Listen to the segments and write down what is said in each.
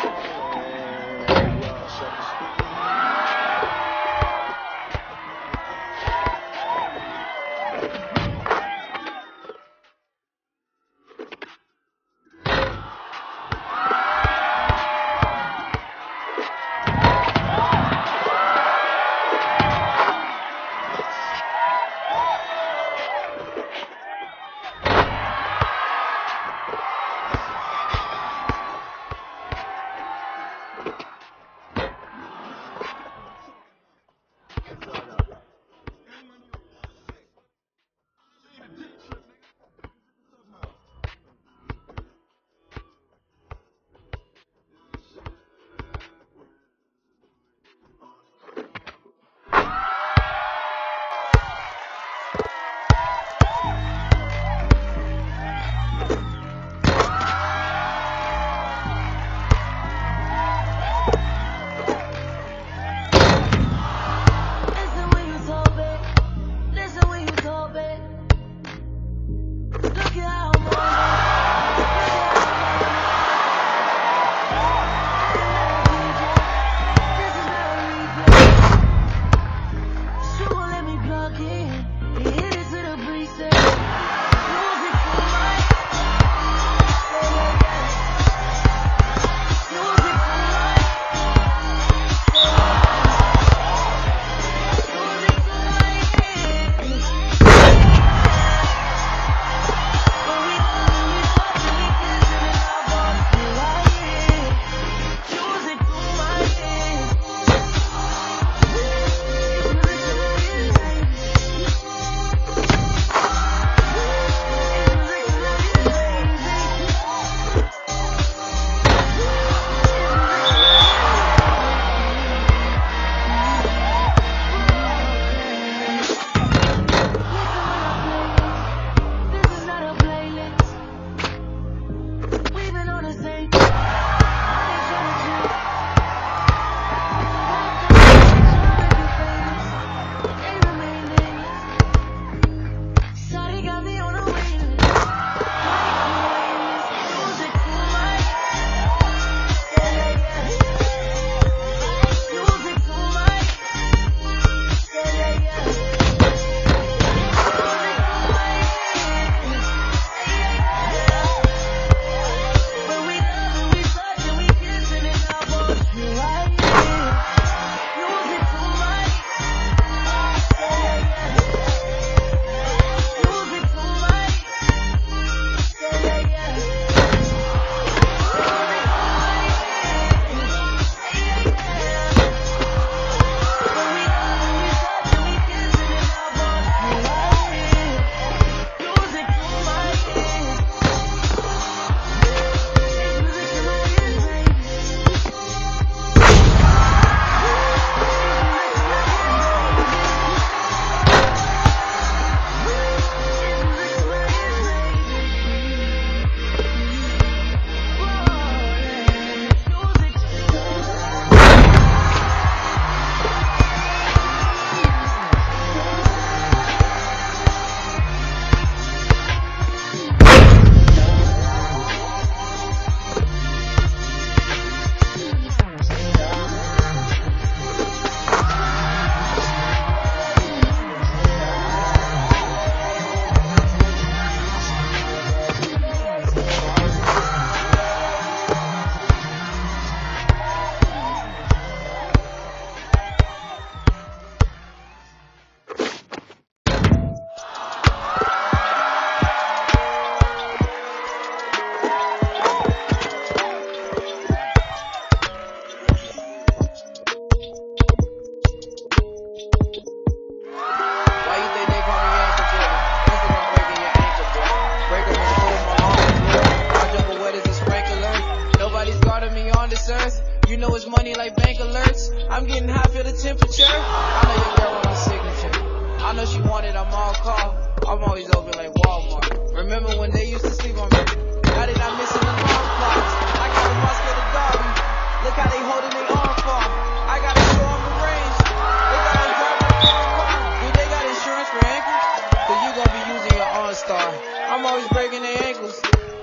I'm getting high, feel the temperature. I know your girl want my signature. I know she want it, I'm on call. I'm always open like Walmart. Remember when they used to sleep on me? Now they not missing the alarm clocks. I got them all scared to dog me. Look how they holding their arm far. I gotta show them the range. They gotta drive my car. Do they got insurance for ankles? Cause you gonna be using your OnStar. I'm always breaking their ankles.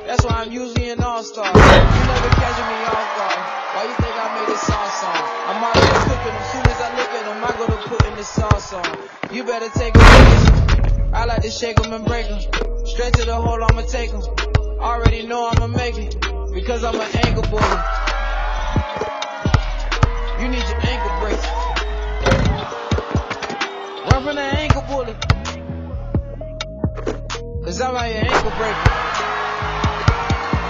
That's why I'm usually an all-star. You never catching me off guard. Why you think I made this song? I'm already cooking. As soon as I look at them, I go to putting the sauce on. You better take a risk. I like to shake them and break them. Straight to the hole, I'ma take them. Already know I'ma make it, because I'm an ankle bully. You need your ankle brace. Run from the ankle bully, cause I'm out your ankle breaker.